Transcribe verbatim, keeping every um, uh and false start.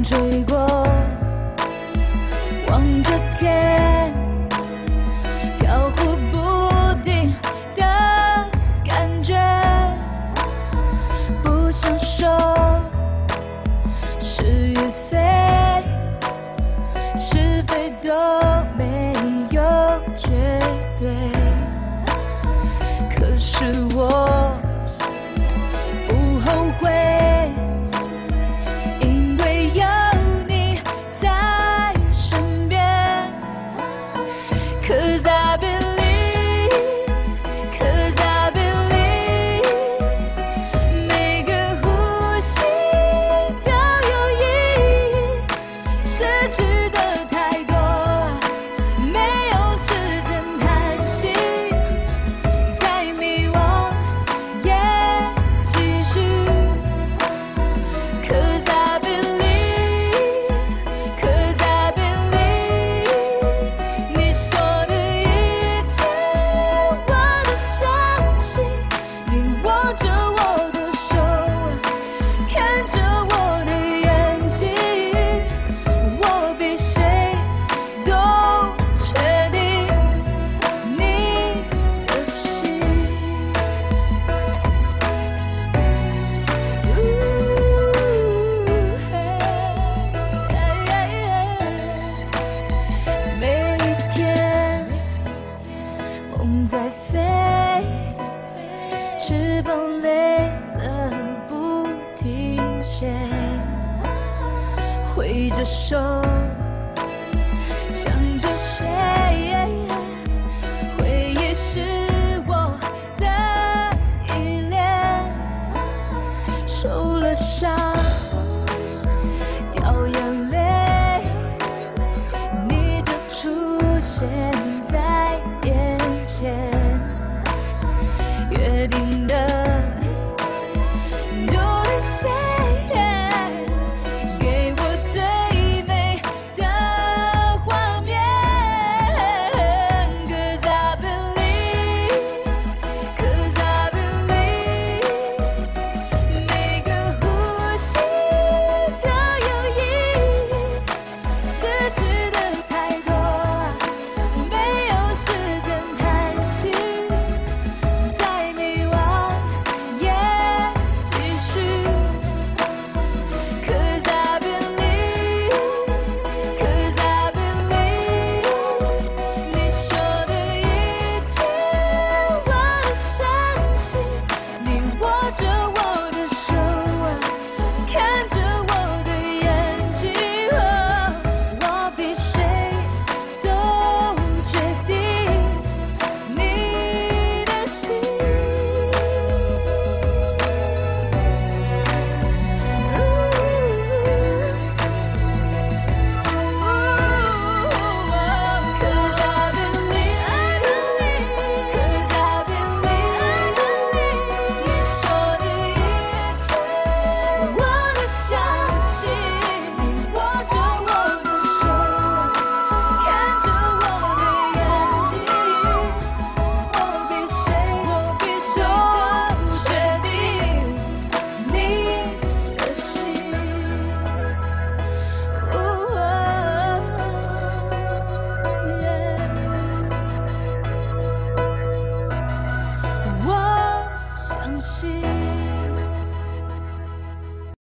追过，望着天，飘忽不定的感觉，不想说是与非，是非都没有绝对，可是我不后悔。 Cause I believe, cause I believe， 每个呼吸都有意义，失去的太多，没有时间叹息，再迷惘也继续。Cause I believe, cause I believe， 你说。 握着我的手，看着我的眼睛，我比谁都确定你的心。每一天，梦在飞。 翅膀累了不停歇，挥着手。